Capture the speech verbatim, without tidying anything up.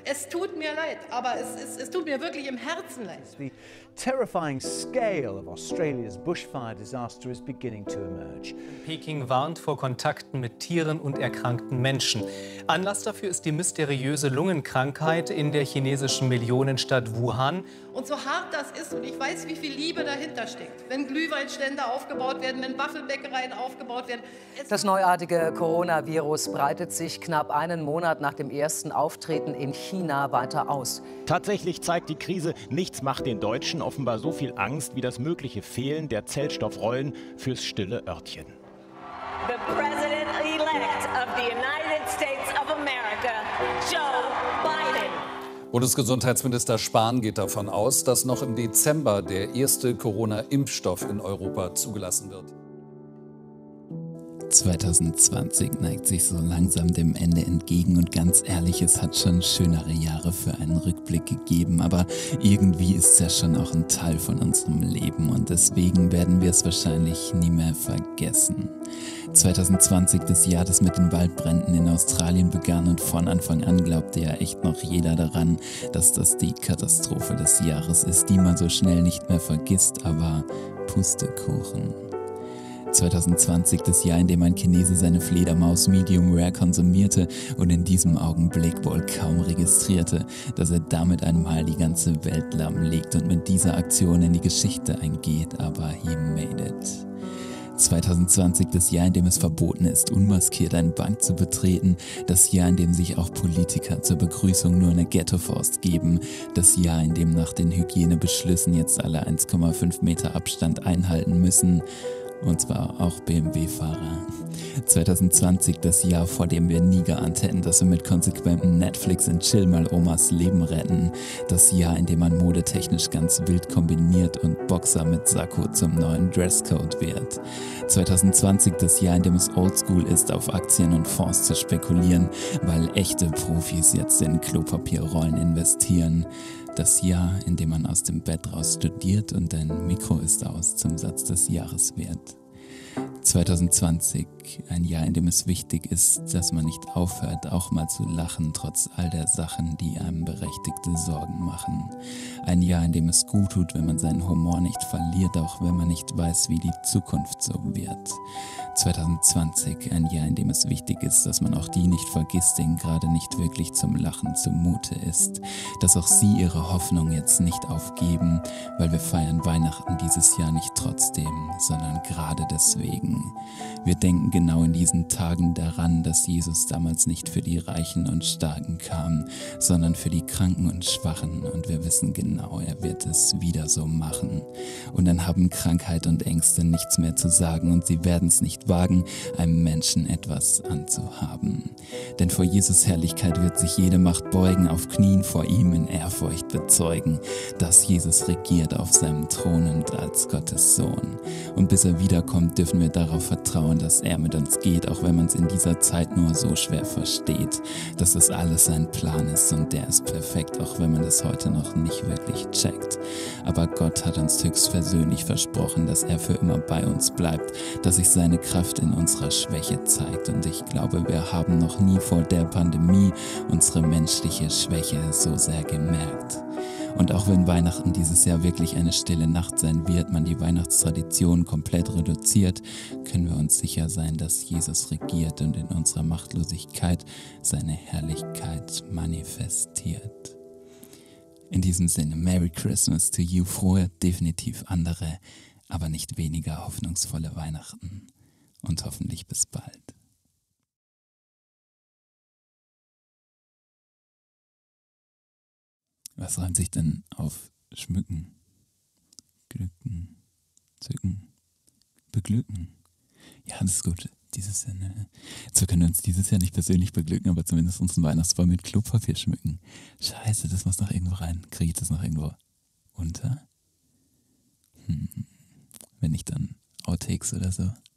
Es tut mir leid, aber es, es, es tut mir wirklich im Herzen leid. The terrifying scale of Australia's bushfire disaster is beginning to emerge. Peking warnt vor Kontakten mit Tieren und erkrankten Menschen. Anlass dafür ist die mysteriöse Lungenkrankheit in der chinesischen Millionenstadt Wuhan. Und so hart das ist, und ich weiß, wie viel Liebe dahinter steckt, wenn Glühweinstände aufgebaut werden, wenn Waffelbäckereien aufgebaut werden. Es Das neuartige Coronavirus breitet sich knapp einen Monat nach dem ersten Auftreten in China weiter aus. Tatsächlich zeigt die Krise, nichts macht den Deutschen offenbar so viel Angst wie das mögliche Fehlen der Zellstoffrollen fürs stille Örtchen. The President-elect of the United States of America, Joe Biden. Bundesgesundheitsminister Spahn geht davon aus, dass noch im Dezember der erste Corona-Impfstoff in Europa zugelassen wird. zwanzig zwanzig neigt sich so langsam dem Ende entgegen und ganz ehrlich, es hat schon schönere Jahre für einen Rückblick gegeben, aber irgendwie ist es ja schon auch ein Teil von unserem Leben und deswegen werden wir es wahrscheinlich nie mehr vergessen. zwanzig zwanzig, das Jahr, das mit den Waldbränden in Australien begann und von Anfang an glaubte ja echt noch jeder daran, dass das die Katastrophe des Jahres ist, die man so schnell nicht mehr vergisst, aber Pustekuchen. zwanzig zwanzig, das Jahr, in dem ein Chinese seine Fledermaus Medium Rare konsumierte und in diesem Augenblick wohl kaum registrierte, dass er damit einmal die ganze Welt lahmlegt und mit dieser Aktion in die Geschichte eingeht, aber he made it. zwanzig zwanzig, das Jahr, in dem es verboten ist, unmaskiert eine Bank zu betreten, das Jahr, in dem sich auch Politiker zur Begrüßung nur eine Ghettofaust geben, das Jahr, in dem nach den Hygienebeschlüssen jetzt alle eins Komma fünf Meter Abstand einhalten müssen. Und zwar auch B M W-Fahrer. zwanzig zwanzig, das Jahr, vor dem wir nie geahnt hätten, dass wir mit konsequentem Netflix und Chill mal Omas Leben retten. Das Jahr, in dem man modetechnisch ganz wild kombiniert und Boxer mit Sakko zum neuen Dresscode wird. zwanzig zwanzig, das Jahr, in dem es oldschool ist, auf Aktien und Fonds zu spekulieren, weil echte Profis jetzt in Klopapierrollen investieren. Das Jahr, in dem man aus dem Bett raus studiert und dein Mikro ist aus zum Satz des Jahres wert. zwanzig zwanzig, ein Jahr, in dem es wichtig ist, dass man nicht aufhört, auch mal zu lachen, trotz all der Sachen, die einem berechtigte Sorgen machen. Ein Jahr, in dem es gut tut, wenn man seinen Humor nicht verliert, auch wenn man nicht weiß, wie die Zukunft so wird. zwanzig zwanzig, ein Jahr, in dem es wichtig ist, dass man auch die nicht vergisst, denen gerade nicht wirklich zum Lachen zumute ist. Dass auch sie ihre Hoffnung jetzt nicht aufgeben, weil wir feiern Weihnachten dieses Jahr nicht trotzdem, sondern gerade deswegen. Wir denken genau in diesen Tagen daran, dass Jesus damals nicht für die Reichen und Starken kam, sondern für die Kranken und Schwachen, und wir wissen genau, er wird es wieder so machen. Und dann haben Krankheit und Ängste nichts mehr zu sagen und sie werden es nicht wagen, einem Menschen etwas anzuhaben. Denn vor Jesus Herrlichkeit wird sich jede Macht beugen, auf Knien vor ihm in Ehrfurcht bezeugen, dass Jesus regiert auf seinem Thron und als Gottes Sohn. Und bis er wiederkommt, dürfen wir darauf vertrauen, dass er mit uns geht, auch wenn man es in dieser Zeit nur so schwer versteht, dass das alles sein Plan ist und der ist perfekt, auch wenn man das heute noch nicht wirklich checkt. Aber Gott hat uns höchstpersönlich versprochen, dass er für immer bei uns bleibt, dass sich seine Kraft in unserer Schwäche zeigt, und ich glaube, wir haben noch nie vor der Pandemie unsere menschliche Schwäche so sehr gemerkt. Und auch wenn Weihnachten dieses Jahr wirklich eine stille Nacht sein wird, man die Weihnachtstradition komplett reduziert, können wir uns sicher sein, dass Jesus regiert und in unserer Machtlosigkeit seine Herrlichkeit manifestiert. In diesem Sinne, Merry Christmas to you, frohe, definitiv andere, aber nicht weniger hoffnungsvolle Weihnachten und hoffentlich bis bald. Was reimt sich denn auf schmücken, glücken, zücken, beglücken? Ja, das ist gut. Dieses Jahr, ne? Zwar können wir uns dieses Jahr nicht persönlich beglücken, aber zumindest unseren Weihnachtsbaum mit Klopapier schmücken. Scheiße, das muss noch irgendwo rein. Kriege ich das noch irgendwo unter? Hm. Wenn nicht, dann Outtakes oder so.